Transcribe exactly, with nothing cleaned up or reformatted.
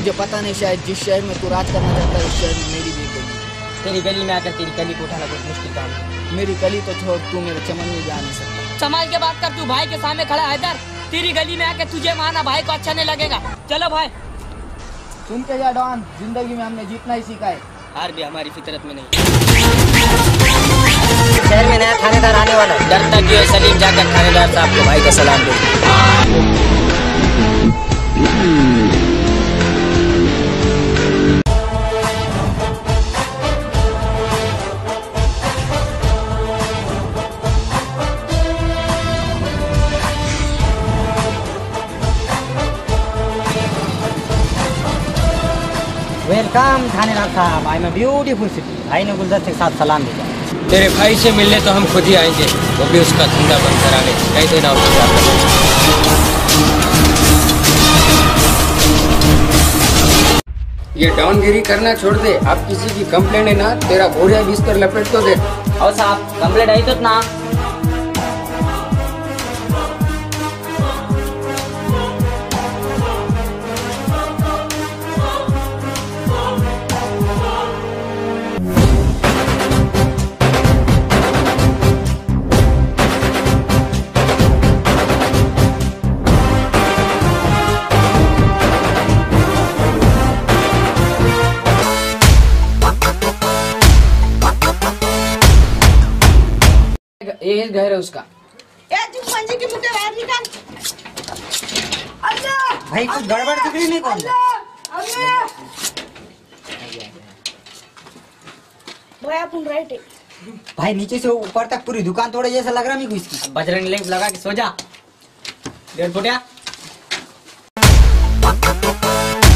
तुझे पता नहीं, शायद जिस शहर में तू राज करना चाहता है उस शहर में मेरी भी गली। तेरी गली में आकर तेरी गली को उठाना बहुत मुश्किल काम है। मेरी गली तो छोड़, तू मेरे चमन में भी आ नहीं सकता। संभाल के बात कर, तू भाई के सामने खड़ा है इधर। तेरी गली में आके तुझे मारना भाई को अच्छा नहीं लगेगा। चलो भाई। सुन के जा डॉन, जिंदगी में हमने जीतना ही सीखा है, हार भी हमारी फितरत में नहीं। शहर में नया थानेदार आने वाला है। डरता क्यों सलीम, जाकर थानेदार साहब को भाई का सलाम दे। वेलकम थानेदार साहब, आई एम ब्यूटीफुल सिटी। भाई ने गुलदस्ते के साथ सलाम भेजा। तेरे भाई से मिलने तो हम खुद ही आएंगे, वो भी उसका धंधा बंद कराने। कई दिन और ये डाउनगिरी करना छोड़ दे। अब किसी की कंप्लेंट है ना, तेरा बोरिया बिस्तर लपेट तो दे। और साहब कंप्लेंट आई तो ना। ये घर है उसका। ए तू पंजे के मुट्ठे बाहर निकाल। अल्लाह भाई कुछ गड़बड़ दिख रही नहीं? कौन अल्लाह भैया पुन राइट है भाई, नीचे से ऊपर तक पूरी दुकान तोड़े जैसा लग रहा है मेरे को इसकी। बजरंग लेंस लगा के सो जा। डेढ़ फुटिया।